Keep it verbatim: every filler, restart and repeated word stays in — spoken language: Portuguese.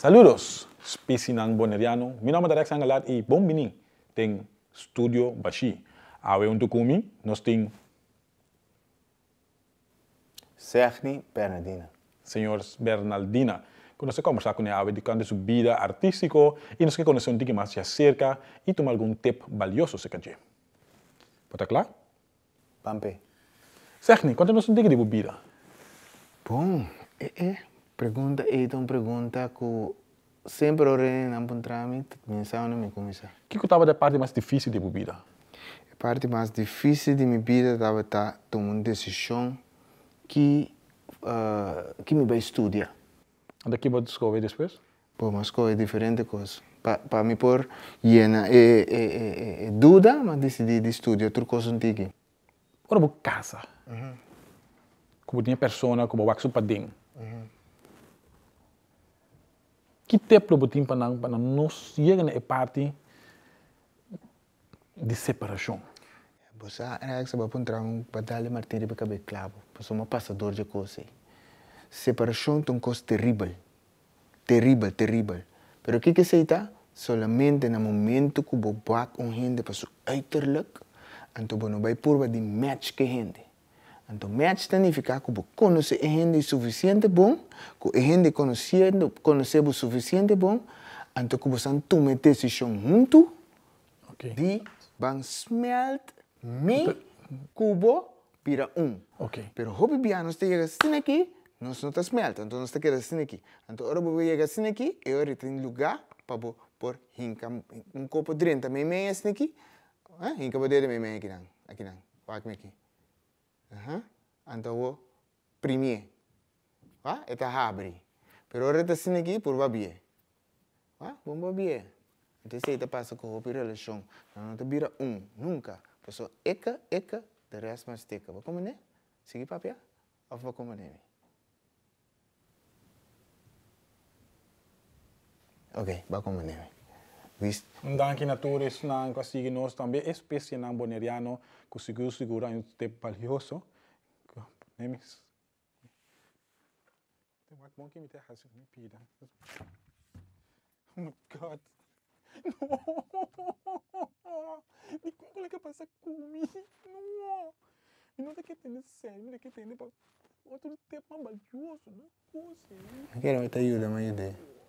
Saludos, Spicinang Boneriano. Mi nome é Derek Sangalat e bom menino tem Studio Bashi. Awe um tukumi, nós tem Sergni Bernardina. Senhor Bernardina. Quando você conversar com ele, de sua vida artística e nós queremos conhecer um pouco mais de acerca e tomar algum tip valioso se quer. Pode claro? Pampe. Sergni, conta-nos um pouco de sua vida. Bom, é, é. Pergunta, é uma pergunta que sempre orei na pontrami, pensava na minha começar. O que estava da parte mais difícil de sua vida? A parte mais difícil de minha vida estava estar tomando uma decisão que uh, que me vai estudar. Onde que você escolheu depois? Pô, mas escolher diferente coisa. Para me pôr llena é, é, é, é dúvida, mas decidi de estudar outra coisa antiga. Ora, você casa. Uhum. Como tinha pessoa, como você para dentro. Uhum. Que tempo você tem para para nós chegar na parte de separação? Você é que você vai encontrar um batalha martírio para caber clavo. Você é um passador de coisas. Separação é uma coisa terrível. Terrível, terrível. Mas o que que você está? Solamente no momento que você vai com gente para seu uiterlijk, então você vai por de match com gente. Então, match significa que você conhece a gente suficiente bom, que a gente conhecendo, conhece o suficiente bom, então que você toma decisão junto, okay. De van smelt me cubo para um. Okay. Pero hobby bia nós chega assim aqui, nós não está smelt, então nós está querendo assim aqui. Então, ora você chega assim aqui, e ora tem lugar para por hinca um copo de trinta meia meia assim aqui, ah, hinca para meia meia aqui não, aqui não, vai aqui. Uhum. Então, o primeiro, ah, é tá abre. Pero ora tá assim aqui por babie. Ah, bom babie. Então, se você passa com a relação, não te vira um, nunca. Pessoa, eca, eca, de resto mais teca. Vai como né? Sigue papel? Ou vai como né? Ok, vai como né? Visto? Danke natürlich na consegui nós também espécie na boneriano conseguiu segurar um tempo valioso. Nemis. Tem uma bom que me terra assim me pida. Oh my God. No. Ni como é que passa comigo? Não. E não tem que ter sério, não tem que ter outro tempo mais valioso, não coisa. Eu quero te ajudar, mas eu